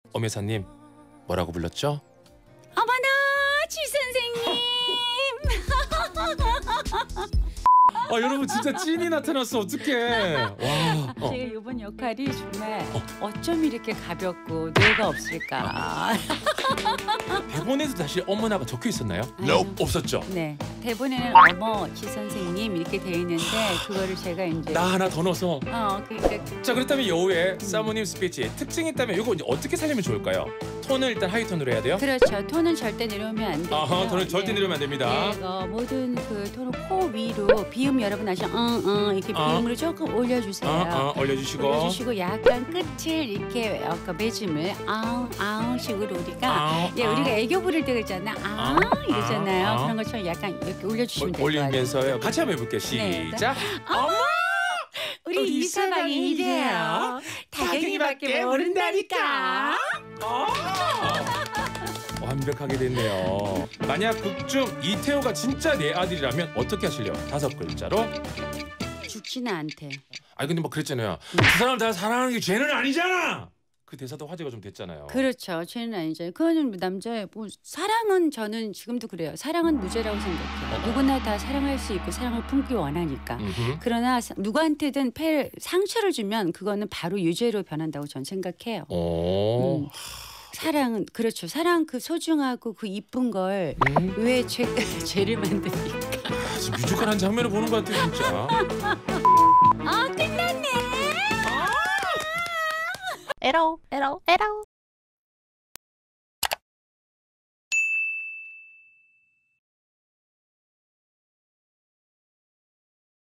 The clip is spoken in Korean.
엄 여사님 뭐라고 불렀죠? 어머나, 지 선생님. 여러분 진짜 찐이 나타났어. 어떡해. 와. 제가 이번 역할이 정말 어쩜 이렇게 가볍고 뇌가 없을까. 대본에도 사실 어머나가 적혀 있었나요? 아니요. 없었죠. 네, 대본에는 어머 지 선생님 이렇게 돼 있는데 그거를 제가 이제 나 하나 더 넣어서. 그러니까 자, 그렇다면 여우의 사모님 스피치에 특징이 있다면 이거 이제 어떻게 살리면 좋을까요? 톤을 일단 하이톤으로 해야 돼요? 그렇죠. 톤은 절대 내려오면 안 돼요. 아하, 톤을 절대 내려면 안 됩니다. 네, 모든 그 톤을 코 위로 비음 여러분 아시죠? 이렇게 비음으로 조금 올려주세요. 올려주시고. 약간 끝을 이렇게 매짐을 식으로 우리가 우리가 애교 부릴 때 있잖아. 이러잖아요. 그런 것처럼 약간 이렇게 올려주시면 될 것 같아요. 올리면서요. 같이 한번 해볼게요. 시작. 어머! 우리 이서방이 이래요. 다경이밖에 모른다니까. 완벽하게 됐네요. 만약 극중 이태호가 진짜 내 아들이라면 어떻게 하실래요? 5글자로. 죽지는 않대. 아니 근데 뭐 그랬잖아요. 두 사람 다 사랑하는 게 죄는 아니잖아. 그 대사도 화제가 좀 됐잖아요. 그렇죠. 죄는 아니죠. 그거는 남자의 사랑은 저는 지금도 그래요. 사랑은 무죄라고 생각해요. 누구나 다 사랑할 수 있고 사랑을 품기 원하니까. 그러나 누구한테든 상처를 주면 그거는 바로 유죄로 변한다고 저는 생각해요. 사랑은 그렇죠. 사랑 그 소중하고 그 이쁜 걸 왜 죄를 만드니까. 지금 뮤지컬 한 장면을 보는 것 같아요 진짜. 끝났네. 에러.